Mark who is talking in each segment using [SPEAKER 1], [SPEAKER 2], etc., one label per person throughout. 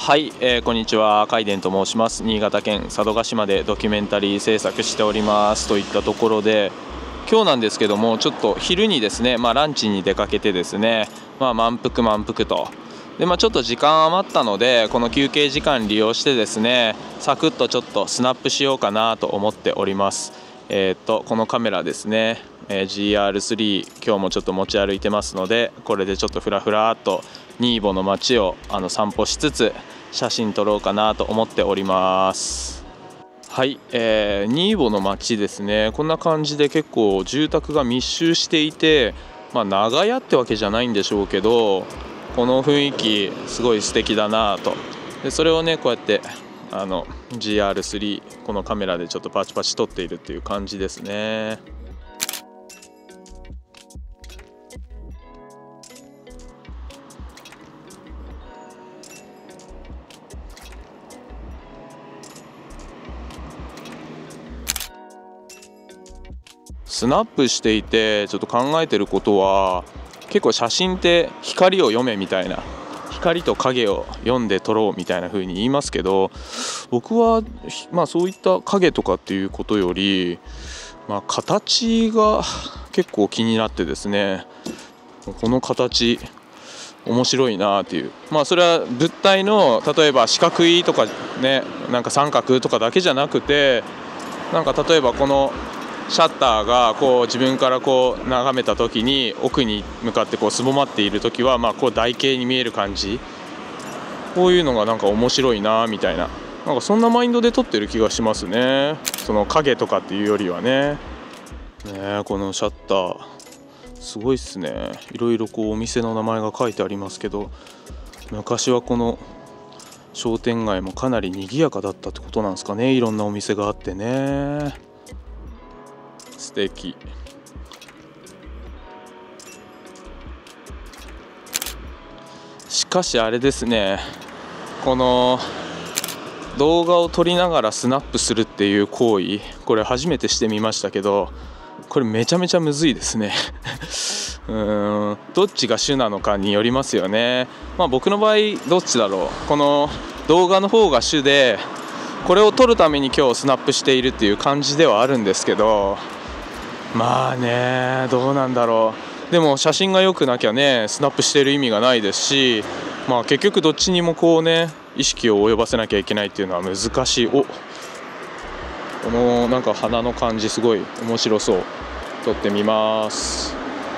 [SPEAKER 1] はい、こんにちは。海伝と申します。新潟県佐渡島でドキュメンタリー制作しておりますといったところで、今日なんですけども、ちょっと昼にですね、ランチに出かけてですね、満腹とで、ちょっと時間余ったので、この休憩時間利用してですね、サクッとちょっとスナップしようかなと思っております。このカメラですね、GR3 今日もちょっと持ち歩いてますので、これでちょっとフラフラっとニーボの街を散歩しつつ写真撮ろうかなと思っております。はい、ニーボの街ですね、こんな感じで結構住宅が密集していて、長屋ってわけじゃないんでしょうけど、この雰囲気すごい素敵だなと。でそれをねこうやってGR3 このカメラでちょっとパチパチ撮っているっていう感じですね。スナップしていてちょっと考えてることは、結構写真って光を読めみたいな、光と影を読んで撮ろうみたいな風に言いますけど、僕はそういった影とかっていうことより、形が結構気になってですね、この形面白いなっていう、それは物体の例えば四角いとかね、なんか三角とかだけじゃなくて、なんか例えばこのシャッターがこう自分からこう眺めた時に奥に向かってこうすぼまっている時はこう台形に見える感じ、こういうのがなんか面白いなみたいな、なんかそんなマインドで撮ってる気がしますね。その影とかっていうよりはね。このシャッターすごいっすね。いろいろこうお店の名前が書いてありますけど、昔はこの商店街もかなり賑やかだったってことなんですかね。いろんなお店があってね、素敵。しかしあれですね、この動画を撮りながらスナップするっていう行為、これ初めてしてみましたけど、これめちゃめちゃむずいですねどっちが主なのかによりますよね。僕の場合どっちだろう。この動画の方が主で、これを撮るために今日スナップしているっていう感じではあるんですけど、どうなんだろう。でも写真が良くなきゃねスナップしている意味がないですし、結局どっちにもこうね意識を及ばせなきゃいけないっていうのは難しい。このなんか花の感じすごい面白そう。撮ってみます。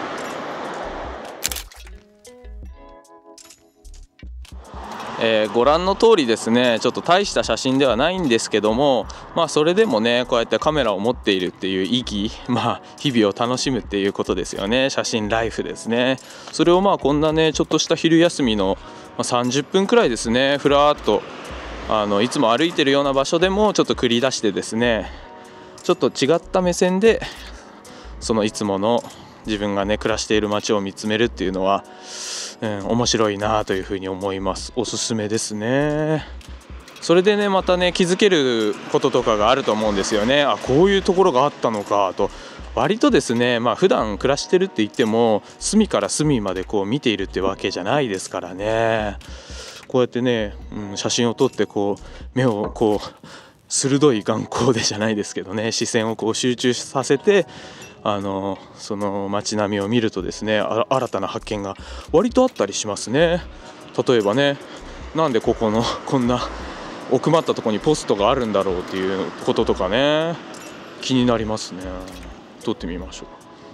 [SPEAKER 1] ご覧の通りですね、ちょっと大した写真ではないんですけども、それでもねこうやってカメラを持っているっていう意義、日々を楽しむっていうことですよね。写真ライフですね。それをこんなねちょっとした昼休みの30分くらいですね、ふらっといつも歩いてるような場所でもちょっと繰り出してですね、ちょっと違った目線でそのいつもの自分がね暮らしている街を見つめるっていうのは、面白いなというふうに思います。おすすめですね。それでねまたね気づけることとかがあると思うんですよね。こういうところがあったのかと。割とですね普段暮らしてるって言っても隅から隅までこう見ているってわけじゃないですからね。こうやってね、写真を撮ってこう目をこう鋭い眼光でじゃないですけどね、視線をこう集中させてその街並みを見るとですね、新たな発見が割とあったりしますね。例えばね、なんでここのこんな奥まったところにポストがあるんだろうっていうこととかね、気になりますね。撮ってみましょう。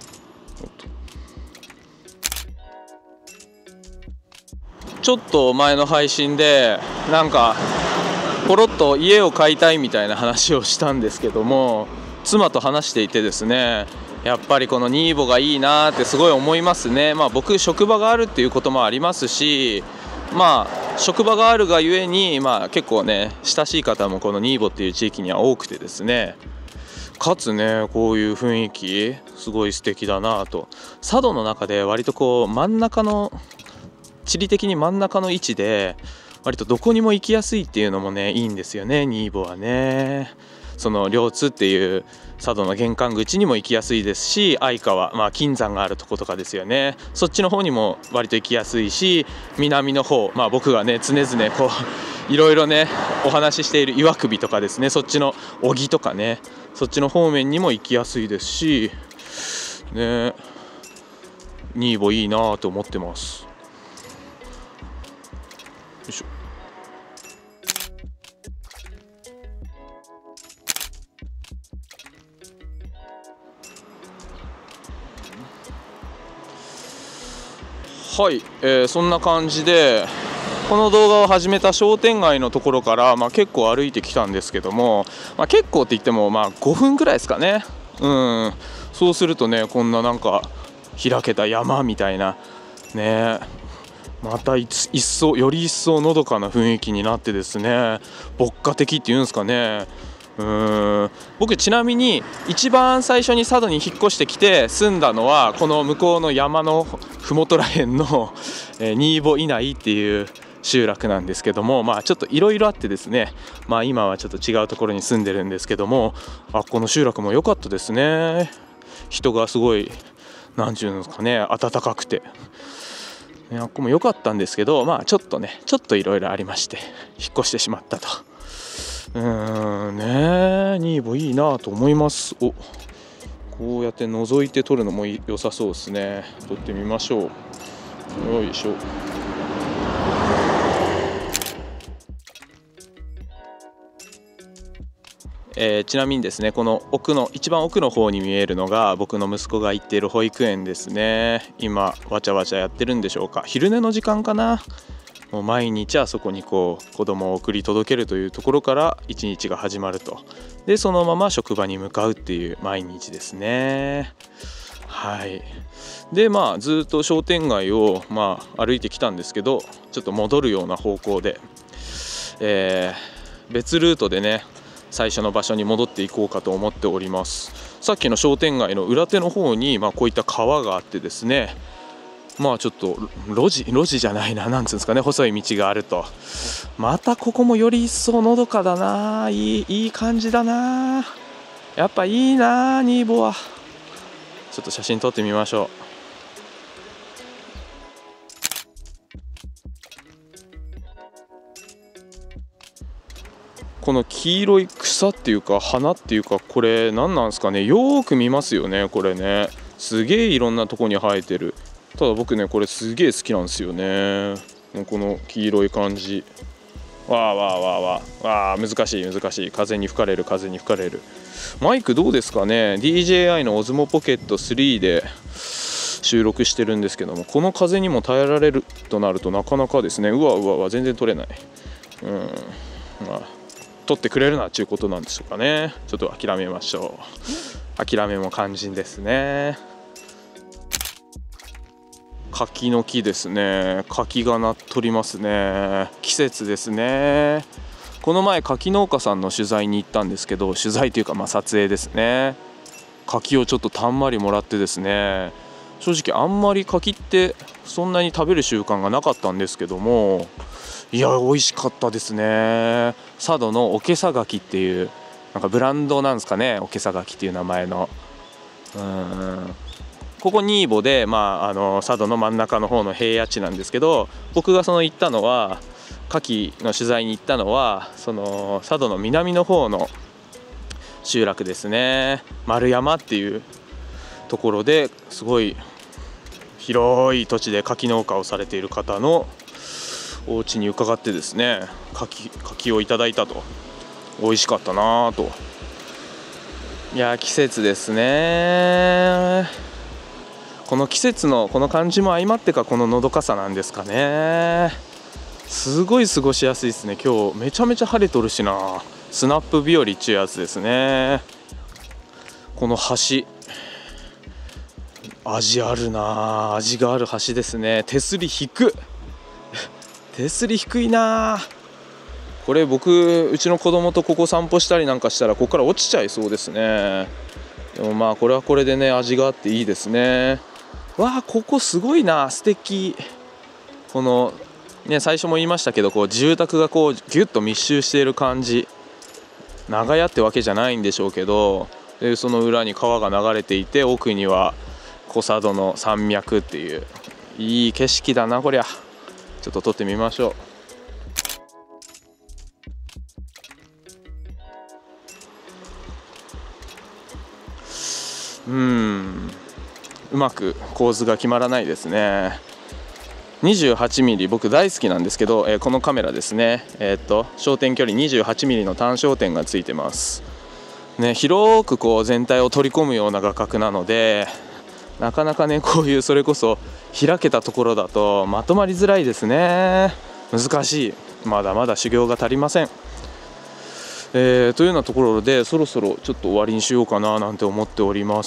[SPEAKER 1] ちょっと前の配信でなんかポロッと家を買いたいみたいな話をしたんですけども、妻と話していてですね、やっぱりこのニーボがいいなってすごい思いますね。僕職場があるっていうこともありますし、職場があるがゆえに結構ね親しい方もこのニーボっていう地域には多くてですね、かつねこういう雰囲気すごい素敵だなと。佐渡の中で割とこう真ん中の地理的に真ん中の位置で割とどこにも行きやすいっていうのもねいいんですよね、ニーボはね。 その両津っていう佐渡の玄関口にも行きやすいですし、相川、金山があるとことかですよね、そっちの方にも割と行きやすいし、南の方、僕がね常々こういろいろねお話ししている岩首とかですね、そっちの小木とかね、そっちの方面にも行きやすいですしね、ニーボいいなと思ってます。よいしょ。はい、そんな感じでこの動画を始めた商店街のところから、結構歩いてきたんですけども、結構って言っても5分くらいですかね。そうするとね、こんななんか開けた山みたいなね、またより一層のどかな雰囲気になってですね、牧歌的っていうんですかね。僕ちなみに一番最初に佐渡に引っ越してきて住んだのはこの向こうの山の麓らへんの新保稲荷っていう集落なんですけども、ちょっといろいろあってですね、今はちょっと違うところに住んでるんですけども、この集落も良かったですね。人がすごいなんていうんですかね、温かくて、ここも良かったんですけど、ちょっといろいろありまして引っ越してしまったと。ニーボいいなと思います。こうやって覗いて撮るのも良さそうですね。撮ってみましょう。よいしょ。ちなみにですね、この一番奥の方に見えるのが僕の息子が行っている保育園ですね。今わちゃわちゃやってるんでしょうか。昼寝の時間かな。もう毎日あそこにこう子供を送り届けるというところから一日が始まると。でそのまま職場に向かうっていう毎日ですね。はい。でずっと商店街を歩いてきたんですけど、ちょっと戻るような方向で、別ルートでね最初の場所に戻っていこうかと思っております。さっきの商店街の裏手の方にこういった川があってですね、ちょっと路地じゃないな、なんつうんですかね、細い道があると。またここもより一層のどかだな。いい感じだな。やっぱいいな、ニーボは。ちょっと写真撮ってみましょう。この黄色い草っていうか花っていうか、これ何なんですかね。よーく見ますよね、これね。すげえいろんなとこに生えてる。ただ僕ねこれすげえ好きなんですよね。この黄色い感じ。難しい。風に吹かれる。マイクどうですかね。 DJI の Osmo Pocket 3で収録してるんですけども、この風にも耐えられるとなるとなかなかですね。全然撮れない。撮ってくれるなっていうことなんでしょうかね。ちょっと諦めましょう。諦めも肝心ですね。柿の木ですね。柿がなっとりますね。季節ですね。この前柿農家さんの取材に行ったんですけど、取材というか撮影ですね。柿をちょっとたんまりもらってですね、正直あんまり柿ってそんなに食べる習慣がなかったんですけども、いや美味しかったですね。佐渡のおけさ柿っていうなんかブランドなんですかね、おけさ柿っていう名前の。ここニーボで、佐渡の真ん中の方の平野地なんですけど、僕が行ったのは牡蠣の取材に行ったのはその佐渡の南の方の集落ですね。丸山っていうところですごい広い土地で牡蠣農家をされている方のお家に伺ってですね、柿をいただいたと。美味しかったなと。いや季節ですね。この季節のこの感じも相まってか、こののどかさなんですかね。すごい過ごしやすいですね。今日めちゃめちゃ晴れとるしな。スナップ日和っちゅうやつですね。この橋味あるな。味がある橋ですね。手すり低いな。これ僕うちの子供とここ散歩したりなんかしたらここから落ちちゃいそうですね。でもこれはこれでね味があっていいですね。ここすごいな、素敵。このね最初も言いましたけど、こう住宅がこうギュッと密集している感じ、 長屋ってわけじゃないんでしょうけど、でその裏に川が流れていて、奥には小佐渡の山脈っていういい景色だなこりゃ。ちょっと撮ってみましょう。うまく構図が決まらないですね。28mm 僕大好きなんですけど、このカメラですね、焦点距離 28mm の単焦点がついてますね。広くこう全体を取り込むような画角なので、なかなかねこういうそれこそ開けたところだとまとまりづらいですね。難しい。まだまだ修行が足りません。というようなところでそろそろちょっと終わりにしようかななんて思っております。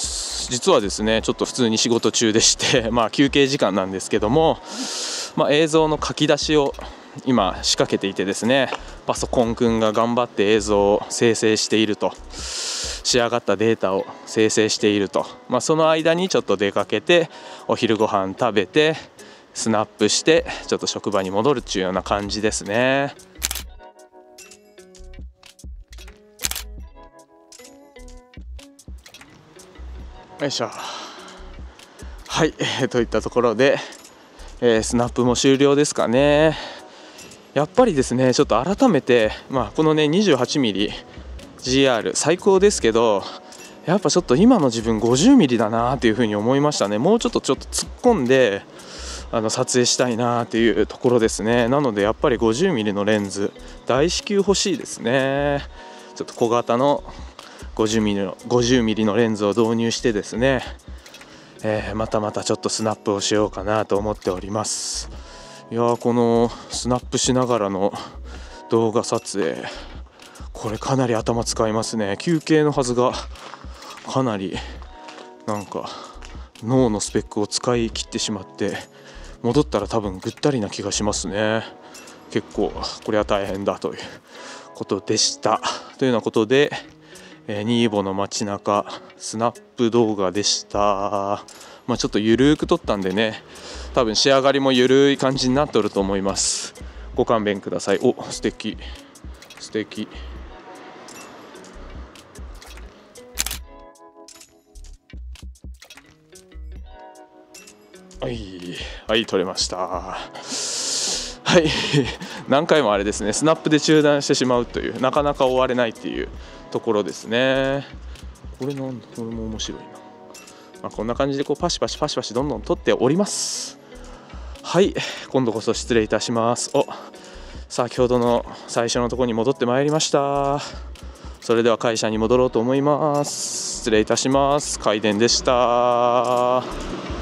[SPEAKER 1] 実はですねちょっと普通に仕事中でして休憩時間なんですけども、映像の書き出しを今仕掛けていてですね、パソコンくんが頑張って映像を生成していると、仕上がったデータを生成していると、その間にちょっと出かけてお昼ご飯食べてスナップしてちょっと職場に戻るっていうような感じですね。よいしょ。はい、といったところで、スナップも終了ですかね。やっぱりですねちょっと改めて、このね 28mmGR 最高ですけど、やっぱちょっと今の自分 50mm だなっていうふうに思いましたね。もうちょっと突っ込んで撮影したいなっていうところですね。なのでやっぱり 50mm のレンズ大至急欲しいですね。ちょっと小型の50mm のレンズを導入してですね、またちょっとスナップをしようかなと思っております。いやこのスナップしながらの動画撮影、これかなり頭使いますね。休憩のはずがかなりなんか脳のスペックを使い切ってしまって、戻ったら多分ぐったりな気がしますね。結構これは大変だということでした。というようなことでニーボの街中スナップ動画でした。ちょっとゆるく撮ったんでね、多分仕上がりもゆるい感じになっとると思います。ご勘弁ください。お、素敵素敵。はい撮れました。はい何回もあれですね、スナップで中断してしまうという、なかなか終われないっていうところですね。これも面白いな。こんな感じでパシパシどんどん撮っております。はい、今度こそ失礼いたします。先ほどの最初のところに戻ってまいりました。それでは会社に戻ろうと思います。失礼いたします。開電でした。